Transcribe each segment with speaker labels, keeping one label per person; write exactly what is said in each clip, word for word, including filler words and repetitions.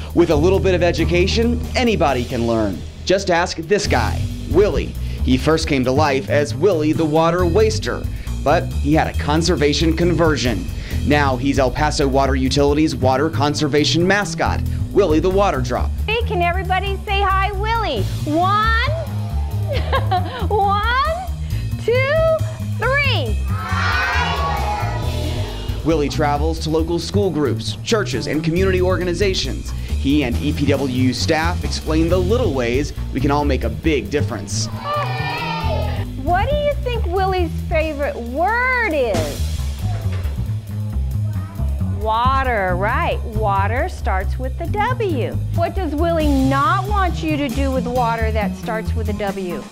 Speaker 1: With a little bit of education, anybody can learn. Just ask this guy, Willie. He first came to life as Willie the water waster, but he had a conservation conversion. Now he's El Paso Water Utilities water conservation mascot, Willie the water drop.
Speaker 2: Hey, can everybody say hi, Willie? One, one, two, three.
Speaker 1: Willie travels to local school groups, churches, and community organizations. He and E P W U staff explain the little ways we can all make a big difference.
Speaker 2: What do you think Willie's favorite word is? Water, right. Water starts with the W. What does Willie not want you to do with water that starts with a W?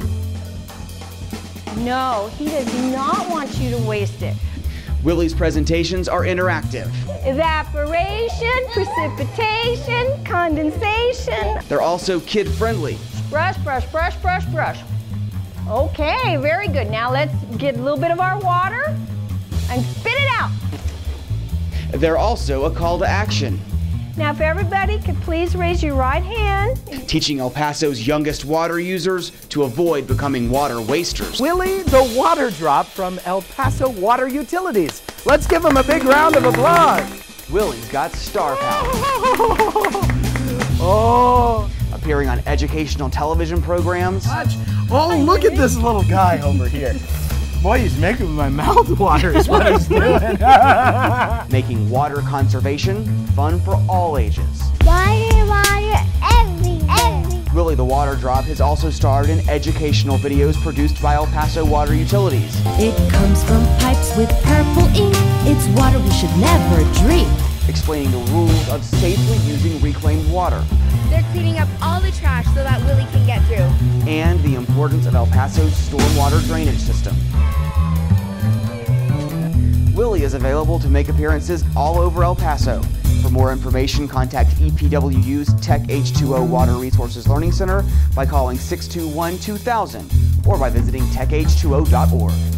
Speaker 2: No, he does not want you to waste it.
Speaker 1: Willie's presentations are interactive.
Speaker 2: Evaporation, precipitation, condensation.
Speaker 1: They're also kid-friendly.
Speaker 2: Brush, brush, brush, brush, brush. Okay, very good. Now let's get a little bit of our water and spit it out.
Speaker 1: They're also a call to action.
Speaker 2: Now if everybody could please raise your right hand.
Speaker 1: Teaching El Paso's youngest water users to avoid becoming water wasters.
Speaker 3: Willie the water drop from El Paso Water Utilities. Let's give him a big round of applause.
Speaker 1: Willie's got star power.
Speaker 3: Oh.
Speaker 1: Appearing on educational television programs.
Speaker 3: Watch. Oh, look at this little guy over here. Boy, he's making my mouth water is what he's doing.
Speaker 1: Making water conservation fun for all ages.
Speaker 4: Water, water, everywhere.
Speaker 1: Willie the water drop has also starred in educational videos produced by El Paso Water Utilities.
Speaker 5: It comes from pipes with purple ink. It's water we should never drink.
Speaker 1: Explaining the rules of safely using reclaimed water.
Speaker 4: They're cleaning up all the trash so that Willie can get through.
Speaker 1: And the importance of El Paso's stormwater drainage system. Willie is available to make appearances all over El Paso. For more information, contact E P W U's Tech H two O Water Resources Learning Center by calling six two one, two thousand or by visiting tech h two o dot org.